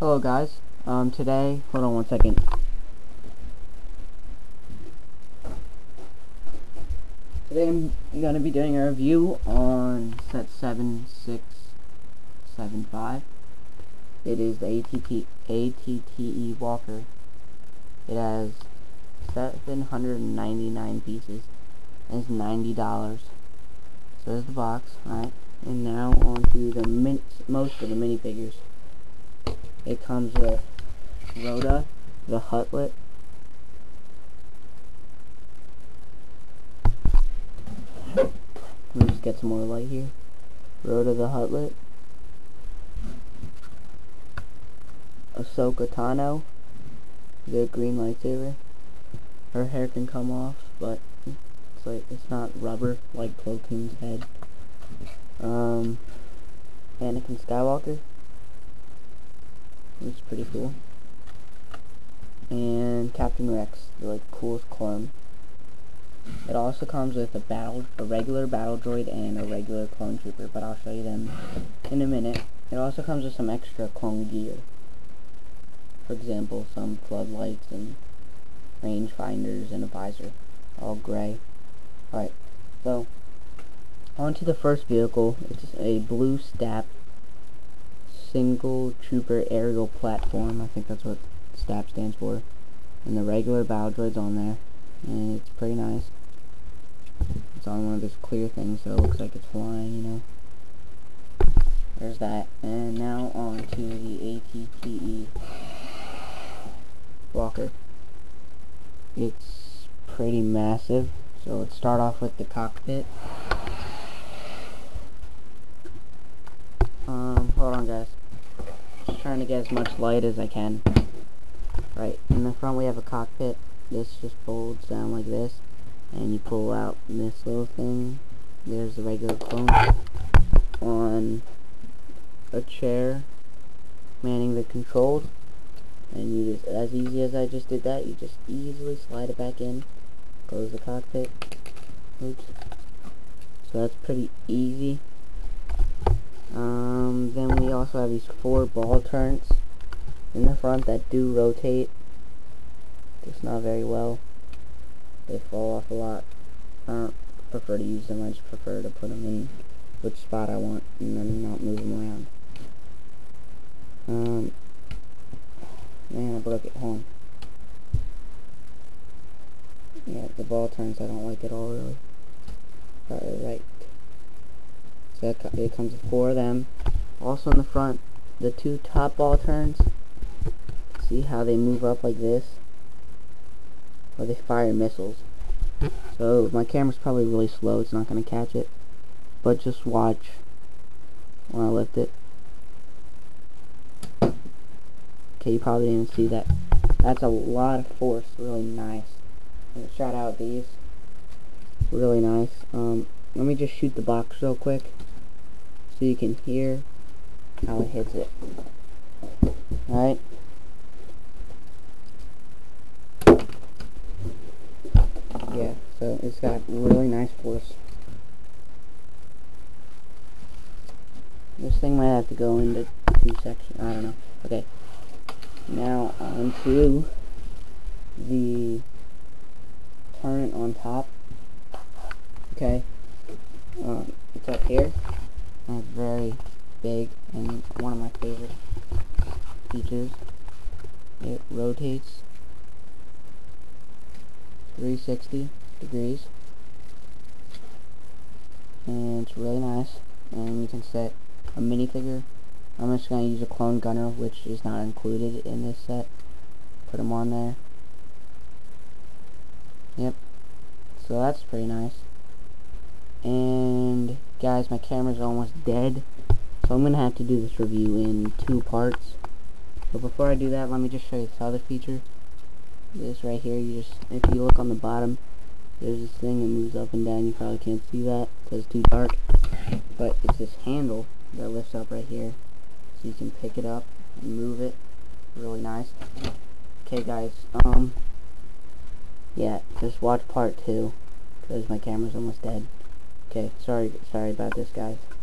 Hello guys, today, hold on one second. Today I'm going to be doing a review on set 7675. It is the ATTE Walker. It has 799 pieces and it's $90. So there's the box, alright, and now on to the most of the minifigures. It comes with Rhoda, the Huttlet, let me just get some more light here. Rhoda the Huttlet, Ahsoka Tano, the green lightsaber. Her hair can come off, but it's not rubber like Plo Koon's head. Anakin Skywalker, which is pretty cool, and Captain Rex, the coolest clone. It also comes with a regular battle droid and a regular clone trooper, but I'll show you them in a minute. It also comes with some extra clone gear. For example, some floodlights and range finders and a visor, all gray. Alright, so on to the first vehicle. It's a blue STAP single trooper aerial platform. I think that's what STAP stands for. And the regular battle droid's on there, and it's pretty nice. It's on one of those clear things, so it looks like it's flying, you know. There's that. And now on to the ATTE Walker. It's pretty massive, so let's start off with the cockpit. Hold on guys. Just trying to get as much light as I can. Right, in the front we have a cockpit. This just folds down like this, and you pull out this little thing. There's the regular clone on a chair manning the controls, and you just, as easy as I just did that, you just easily slide it back in, close the cockpit. Oops. So that's pretty easy. Then we also have these 4 ball turrets in the front that do rotate, just not very well. They fall off a lot. I don't prefer to use them. I just prefer to put them in which spot I want and then not move them around. Man, I broke it. Hold on. Yeah, the ball turns I don't like at all, really. Right. So it comes with 4 of them. Also in the front, the 2 top ball turns. See how they move up like this? Or they fire missiles. So my camera's probably really slow, it's not going to catch it. But just watch when I lift it. Okay, you probably didn't even see that. That's a lot of force, really nice. I'm going to shout out these. Really nice. Let me just shoot the box real quick so you can hear how it hits it. Alright. Yeah, so it's got really nice force. This thing might have to go into 2 sections. I don't know. Okay. Now on to the turret on top. Okay. It's up here. And it's very big and one of my favorite features. It rotates 360 degrees, and it's really nice. And you can set a minifigure. I'm just going to use a clone gunner, which is not included in this set. Put them on there. Yep. So that's pretty nice. And guys, my camera's almost dead, so I'm going to have to do this review in 2 parts. But before I do that, let me just show you this other feature. This right here, if you look on the bottom, there's this thing that moves up and down. You probably can't see that because it's too dark, but it's this handle that lifts up right here, so you can pick it up and move it. Really nice. Okay guys, yeah, just watch part 2 because my camera's almost dead. Okay, sorry about this guys.